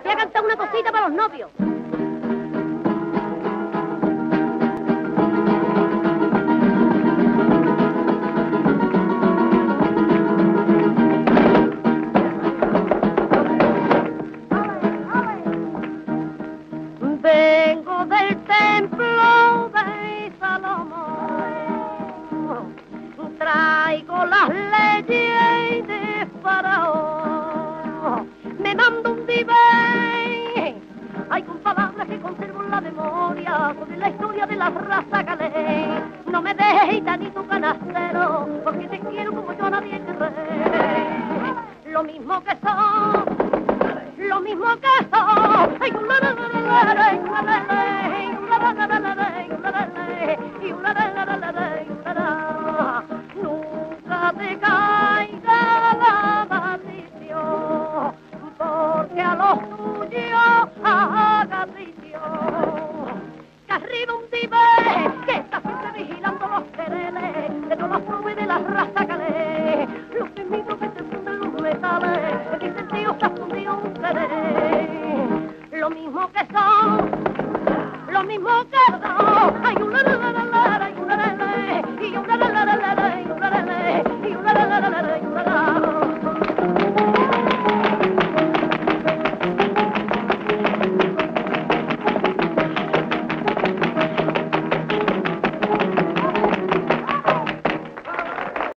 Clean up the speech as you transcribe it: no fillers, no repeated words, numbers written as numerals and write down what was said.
Voy a cantar una cosita para los novios. Vengo del templo de Salomón, traigo las leyes de Faraón, me mando un divé, hay con palabras que conservo en la memoria, sobre la historia de la raza galés, no me dejes gitanito canastero, porque te quiero como yo a nadie querré, lo mismo que son, lo mismo que son, ay, nunca te caiga la maldición, porque a los tuyos haga traición. Que arriba un divé que está siempre vigilando los quereles de todas las pruebas de la raza calé. Los mismos que se funden los metales, en mi sentido está fundido un querer. Lo mismo que son, lo mismo que son. Hay una la la la la, hay una la la, y una la la la la, y una la la, y una la la la la, y una la.